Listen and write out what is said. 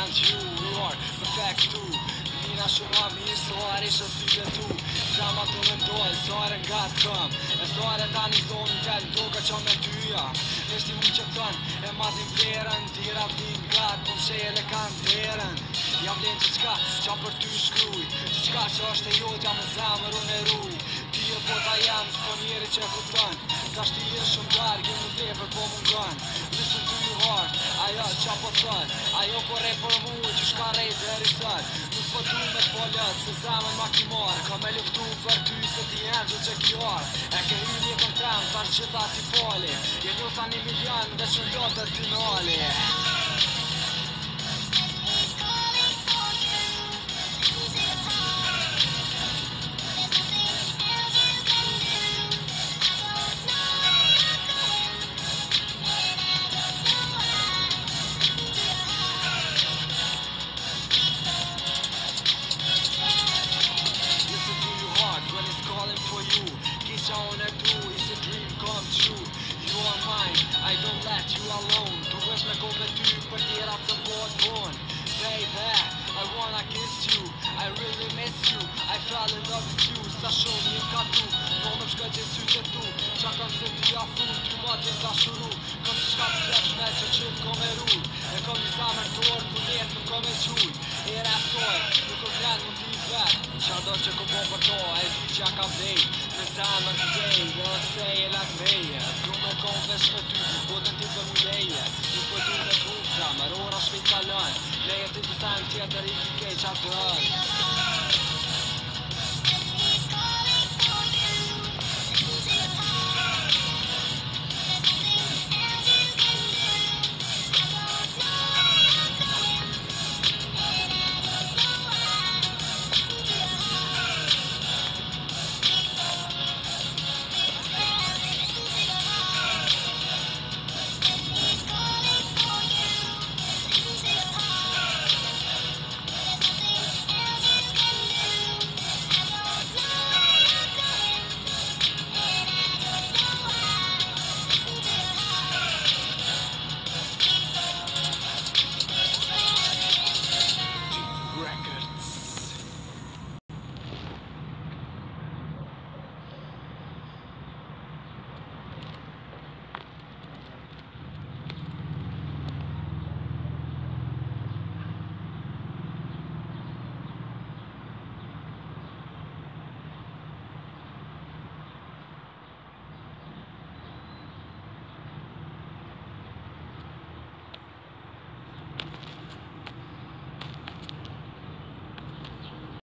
want you, you are perfect too. Mina shumë ma mirë, so arisha sytë tu. Sama të mendoj, sare nga të këm. E sare tani zonë në tellë doka që me tyja. Neshti mu që tënë, e madhin verën. Tira vdin gatë, po mshele kanë derën. Jam len që qka, qa për ty shkruj. Që qka që është e jot, jam në zemër unë e ruj. Ti e bota jam, s'po njeri që kupton. Ta shti e shumë dargë, më tepër po mungon. Listen to your heart, ajo qa po thot. Ajo po rej për mu, që shka rej dheri sot. Nuk po du me t'pollet, se zemën ma ki marë. Ka me luftu për ty, se ti jenë që që kjo arë. E ke hy një këm tem, tash gjitha ti fali. Je njosa 1 milion, dhe që ndotët ti nali. On it too, it's a dream come true. You are mine, I don't let you alone. Du vesh me go me ty për tjera të bot bon. Baby, I wanna kiss you, I really miss you. I fell in love with you, sa shumë një ka tu. No më shka gjithë sytë tu, qa kam se ti afru. Ty ma t'jem ta shuru, kam të shka të zepshme që qëtë kom e ru. E kam një zamër të orë, ku jetë nuk kom e quj. E rasoj, nuk o vlenë më t'i vetë. Qa do që ku po për to, e di që ka vej. Me zamër të dej, dhe o të sej e lak meje. Du me kom vesh me ty, po të ti për mu leje. Nuk po du me t'hup zamër, ora shpejt kalon. Leje ti të sajnë tjetër i ki kej qa të rënë.